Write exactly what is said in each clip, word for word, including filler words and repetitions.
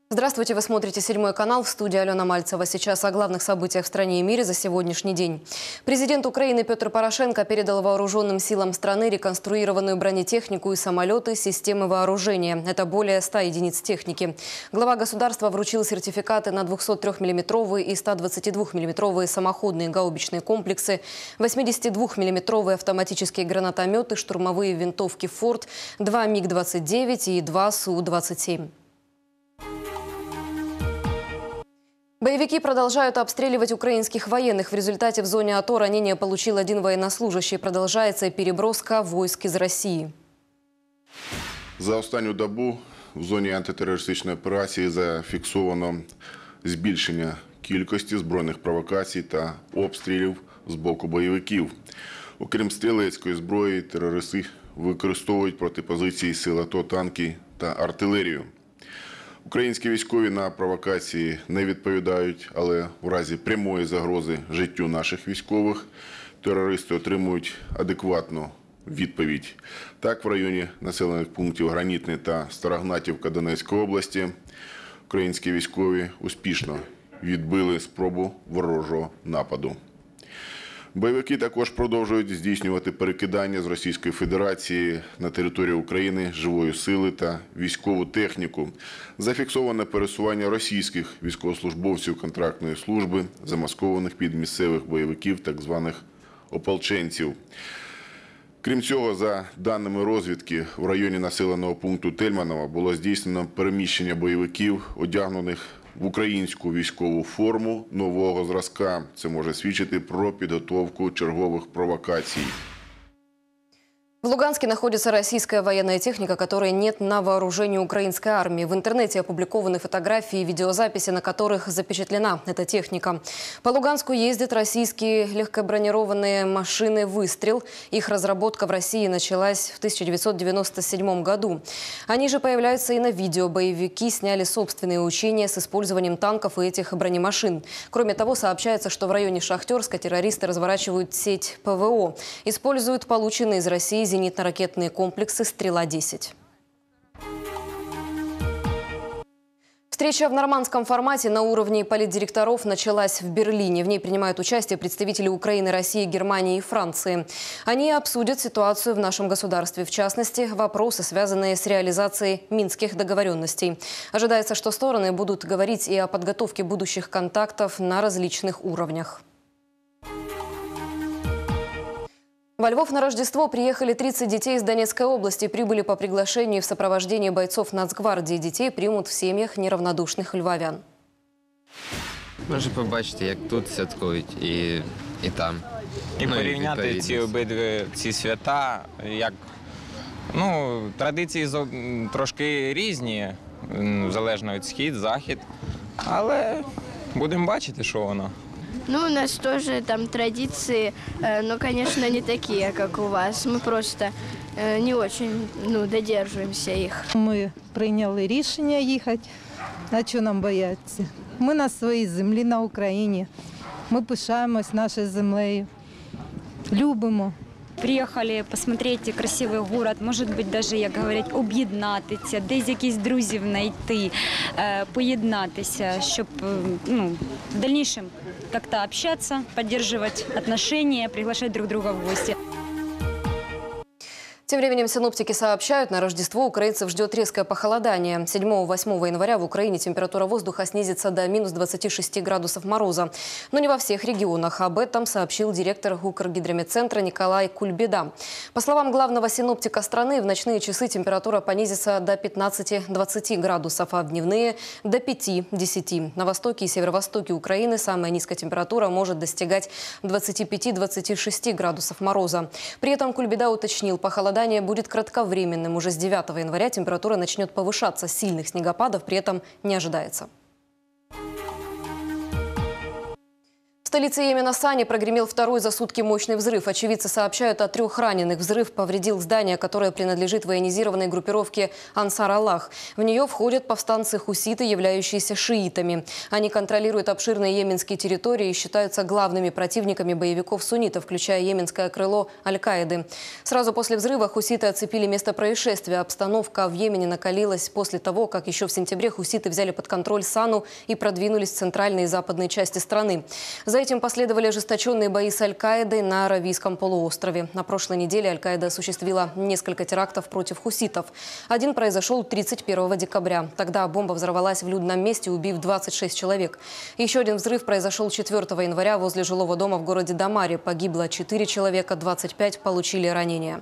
Здравствуйте, вы смотрите «Седьмой канал», в студии Алена Мальцева. Сейчас о главных событиях в стране и мире за сегодняшний день. Президент Украины Петр Порошенко передал вооруженным силам страны реконструированную бронетехнику и самолеты системы вооружения. Это более ста единиц техники. Глава государства вручил сертификаты на двухсоттрёхмиллиметровые и стодвадцатидвухмиллиметровые самоходные гаубичные комплексы, восьмидесятидвухмиллиметровые автоматические гранатометы, штурмовые винтовки «Форд», два миг двадцать девять и два Су двадцать семь. Боевики продолжают обстреливать украинских военных. В результате в зоне АТО ранение получил один военнослужащий. Продолжается переброска войск из Росії. За останню добу в зоні антитерористичної операції зафіксовано збільшення кількості збройних провокацій та обстрілів з боку бойовиків. Окрім стрілецької зброї, терористи використовують проти позицій сил АТО танки та артилерію. Українські військові на провокації не відповідають, але в разі прямої загрози життю наших військових терористи отримують адекватну відповідь. Так, в районі населених пунктів Гранітне та Старогнатівка Донецької області українські військові успішно відбили спробу ворожого нападу. Бойовики також продовжують здійснювати перекидання з Російської Федерації на територію України живої сили та військову техніку. Зафіксоване пересування російських військовослужбовців контрактної служби, замаскованих під місцевих бойовиків, так званих ополченців. Крім цього, за даними розвідки, в районі населеного пункту Тельманово було здійснено переміщення бойовиків, одягнених в українську військову форму нового зразка. Це може свідчити про підготовку чергових провокацій. В Луганске находится российская военная техника, которой нет на вооружении украинской армии. В интернете опубликованы фотографии и видеозаписи, на которых запечатлена эта техника. По Луганску ездят российские легкобронированные машины «Выстрел». Их разработка в России началась в тысяча девятьсот девяносто седьмом году. Они же появляются и на видео. Боевики сняли собственные учения с использованием танков и этих бронемашин. Кроме того, сообщается, что в районе Шахтерска террористы разворачивают сеть ПВО. Используют полученные из России зенитно-ракетные комплексы «Стрела-десять». Встреча в нормандском формате на уровне политдиректоров началась в Берлине. В ней принимают участие представители Украины, России, Германии и Франции. Они обсудят ситуацию в нашем государстве, в частности, вопросы, связанные с реализацией минских договоренностей. Ожидается, что стороны будут говорить и о подготовке будущих контактов на различных уровнях. Во Львов на Рождество приехали тридцать детей из Донецкой области. Прибыли по приглашению в сопровождении бойцов Нацгвардии. Детей примут в семьях неравнодушных львовян. Може побачити, як тут святкують і, і там. І ну, порівняти і ці обидві ці свята, як ну, традиції трошки різні, залежно від схід, захід, але будемо бачити, що воно. Ну, у нас тоже там традиции, но, конечно, не такие, как у вас. Мы просто не очень ну, додерживаемся их. Ми прийняли рішення їхати. А чого нам бояться? Ми на своїй землі, на Україні. Ми пишаємось нашою землею. Любимо. Приехали посмотреть красивый город, может быть, даже, як говорять, об'єднатися, десь якісь друзів знайти, поєднатися, щоб ну, в дальнейшем как-то общаться, поддерживать отношения, приглашать друг друга в гости. Тем временем синоптики сообщают, на Рождество украинцев ждет резкое похолодание. седьмого-восьмого января в Украине температура воздуха снизится до минус двадцати шести градусов мороза. Но не во всех регионах. Об этом сообщил директор Укргидрометцентра Николай Кульбеда. По словам главного синоптика страны, в ночные часы температура понизится до пятнадцати-двадцати градусов, а в дневные – до пяти-десяти. На востоке и северо-востоке Украины самая низкая температура может достигать двадцати пяти-двадцати шести градусов мороза. При этом Кульбеда уточнил, похолодание будет кратковременным. Уже с девятого января температура начнет повышаться. Сильных снегопадов при этом не ожидается. В столице Йемена Сане прогремел второй за сутки мощный взрыв. Очевидцы сообщают о трех раненых. Взрыв повредил здание, которое принадлежит военизированной группировке «Ансар Аллах». В нее входят повстанцы-хуситы, являющиеся шиитами. Они контролируют обширные йеменские территории и считаются главными противниками боевиков суннитов, включая йеменское крыло Аль-Каиды. Сразу после взрыва хуситы оцепили место происшествия. Обстановка в Йемене накалилась после того, как еще в сентябре хуситы взяли под контроль Сану и продвинулись в центральные и западные части страны. За этим последовали ожесточенные бои с Аль-Каидой на Аравийском полуострове. На прошлой неделе Аль-Каида осуществила несколько терактов против хуситов. Один произошел тридцать первого декабря. Тогда бомба взорвалась в людном месте, убив двадцать шесть человек. Еще один взрыв произошел четвёртого января возле жилого дома в городе Дамаре. Погибло четыре человека, двадцать пять получили ранения.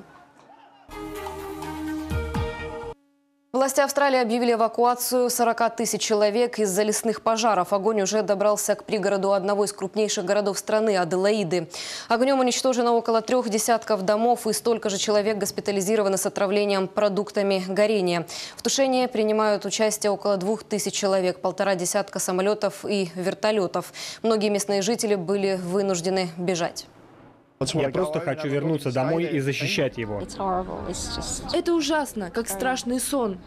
Власти Австралии объявили эвакуацию сорока тысяч человек из-за лесных пожаров. Огонь уже добрался к пригороду одного из крупнейших городов страны – Аделаиды. Огнем уничтожено около трех десятков домов и столько же человек госпитализированы с отравлением продуктами горения. В тушении принимают участие около двух тысяч человек, полтора десятка самолетов и вертолетов. Многие местные жители были вынуждены бежать. Я просто хочу вернуться домой и защищать его. Это ужасно, как страшный сон.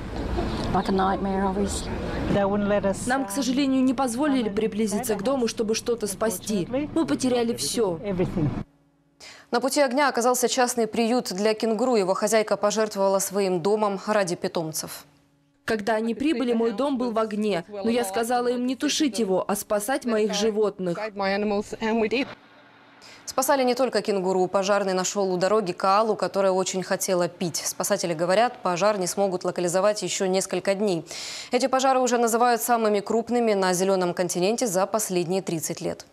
Нам, к сожалению, не позволили приблизиться к дому, чтобы что-то спасти. Мы потеряли все. На пути огня оказался частный приют для кенгуру. Его хозяйка пожертвовала своим домом ради питомцев. Когда они прибыли, мой дом был в огне. Но я сказала им не тушить его, а спасать моих животных. Спасали не только кенгуру. Пожарный нашел у дороги коалу, которая очень хотела пить. Спасатели говорят, пожар не смогут локализовать еще несколько дней. Эти пожары уже называют самыми крупными на Зеленом континенте за последние тридцать лет.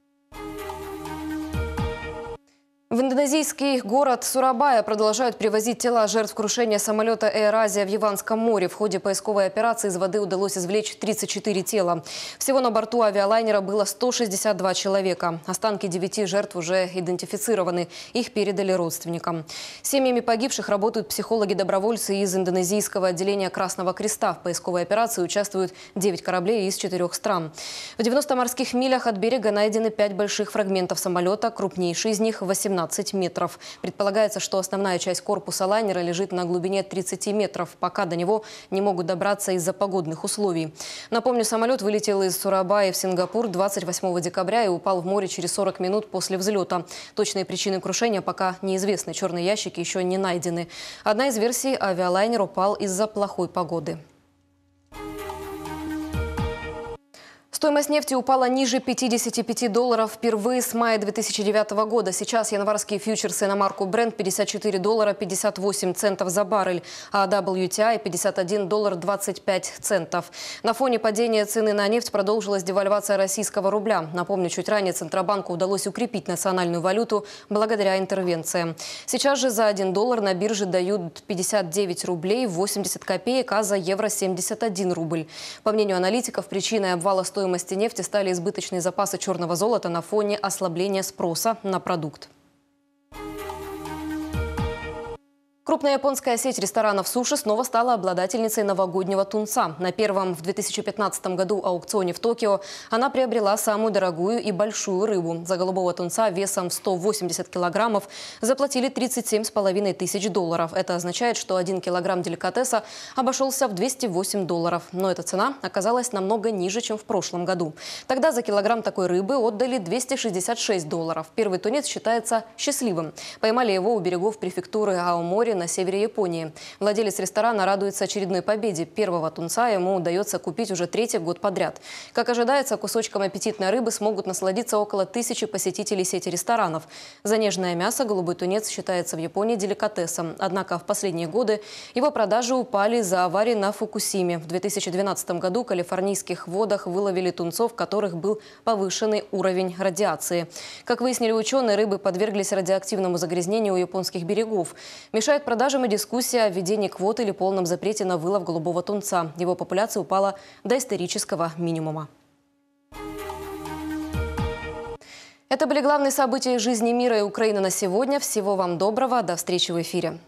В индонезийский город Сурабая продолжают привозить тела жертв крушения самолета Air Asia в Яванском море. В ходе поисковой операции из воды удалось извлечь тридцать четыре тела. Всего на борту авиалайнера было сто шестьдесят два человека. Останки девяти жертв уже идентифицированы. Их передали родственникам. С семьями погибших работают психологи-добровольцы из индонезийского отделения Красного Креста. В поисковой операции участвуют девять кораблей из четырех стран. В девяноста морских милях от берега найдены пять больших фрагментов самолета. Крупнейший из них – восемнадцать метров. Предполагается, что основная часть корпуса лайнера лежит на глубине тридцати метров. Пока до него не могут добраться из-за погодных условий. Напомню, самолет вылетел из Сурабаи в Сингапур двадцать восьмого декабря и упал в море через сорок минут после взлета. Точные причины крушения пока неизвестны. Черные ящики еще не найдены. Одна из версий – авиалайнер упал из-за плохой погоды. Стоимость нефти упала ниже пятидесяти пяти долларов впервые с мая две тысячи девятого года. Сейчас январские фьючерсы на марку Brent пятьдесят четыре доллара пятьдесят восемь центов за баррель, а дабл ю ти ай пятьдесят один доллар двадцать пять центов. На фоне падения цены на нефть продолжилась девальвация российского рубля. Напомню, чуть ранее Центробанку удалось укрепить национальную валюту благодаря интервенциям. Сейчас же за один доллар на бирже дают пятьдесят девять рублей восемьдесят копеек, а за евро семьдесят один рубль. По мнению аналитиков, причиной обвала стоимости нефти стали избыточные запасы черного золота на фоне ослабления спроса на продукт. Крупная японская сеть ресторанов суши снова стала обладательницей новогоднего тунца. На первом в две тысячи пятнадцатом году аукционе в Токио она приобрела самую дорогую и большую рыбу. За голубого тунца весом в сто восемьдесят килограммов заплатили тридцать семь с половиной тысяч долларов. Это означает, что один килограмм деликатеса обошелся в двести восемь долларов. Но эта цена оказалась намного ниже, чем в прошлом году. Тогда за килограмм такой рыбы отдали двести шестьдесят шесть долларов. Первый тунец считается счастливым. Поймали его у берегов префектуры Аомори на севере Японии. Владелец ресторана радуется очередной победе. Первого тунца ему удается купить уже третий год подряд. Как ожидается, кусочком аппетитной рыбы смогут насладиться около тысячи посетителей сети ресторанов. За нежное мясо голубой тунец считается в Японии деликатесом. Однако в последние годы его продажи упали из-за аварии на Фукусиме. В две тысячи двенадцатом году в калифорнийских водах выловили тунцов, в которых был повышенный уровень радиации. Как выяснили ученые, рыбы подверглись радиоактивному загрязнению у японских берегов. Мешает продажам и дискуссия о введении квот или полном запрете на вылов голубого тунца. Его популяция упала до исторического минимума. Это были главные события из жизни мира и Украины на сегодня. Всего вам доброго. До встречи в эфире.